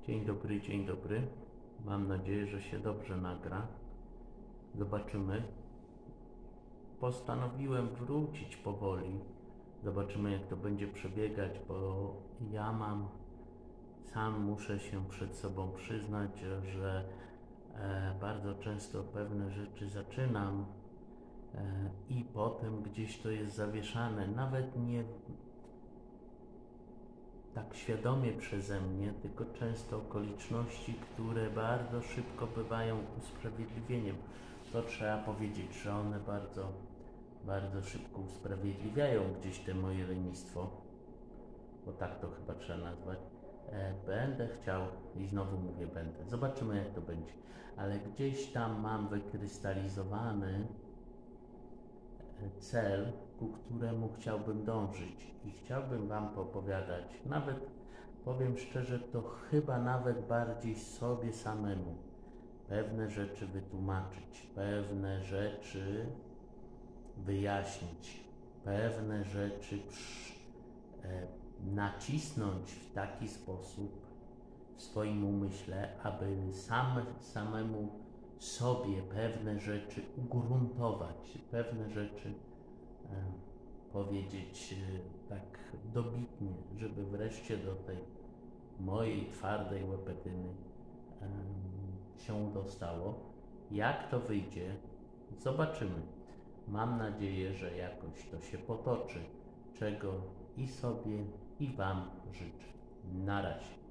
Dzień dobry, dzień dobry. Mam nadzieję, że się dobrze nagra. Zobaczymy. Postanowiłem wrócić powoli. Zobaczymy, jak to będzie przebiegać, bo sam muszę się przed sobą przyznać, że bardzo często pewne rzeczy zaczynam i potem gdzieś to jest zawieszane. Nawet nie tak świadomie przeze mnie, tylko często okoliczności, które bardzo szybko bywają usprawiedliwieniem. To trzeba powiedzieć, że one bardzo szybko usprawiedliwiają gdzieś te moje lenistwo, bo tak to chyba trzeba nazwać. Będę chciał, i znowu mówię będę, zobaczymy jak to będzie, ale gdzieś tam mam wykrystalizowany cel, ku któremu chciałbym dążyć i chciałbym Wam poopowiadać, nawet powiem szczerze, to chyba nawet bardziej sobie samemu pewne rzeczy wytłumaczyć, pewne rzeczy wyjaśnić, pewne rzeczy nacisnąć w taki sposób w swoim umyśle, aby samemu sobie pewne rzeczy ugruntować, pewne rzeczy powiedzieć tak dobitnie, żeby wreszcie do tej mojej twardej łepetyny się dostało. Jak to wyjdzie, zobaczymy. Mam nadzieję, że jakoś to się potoczy, czego i sobie, i Wam życzę. Na razie.